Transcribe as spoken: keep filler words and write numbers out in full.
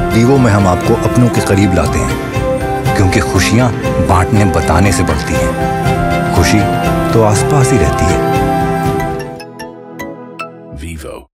Vivo में हम आपको अपनों के करीब लाते हैं, क्योंकि खुशियां बांटने बताने से बढ़ती हैं। खुशी तो आसपास ही रहती है। वीवो।